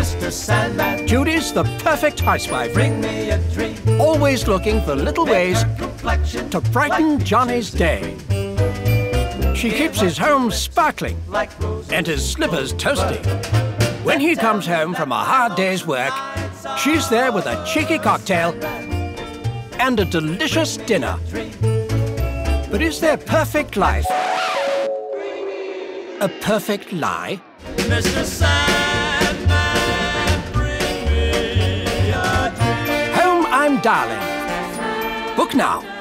Mr. Sandman. Judy's the perfect housewife, Bring me a dream. always looking for little ways Complexion to brighten Johnny's day. She keeps his home sparkling like roses. and his slippers toasty. When he comes home from a hard day's work, she's there with a cheeky cocktail and a delicious dinner. But is their perfect life a perfect lie? Mr. Sandman, bring me a dream. Home, I'm Darling. Book now.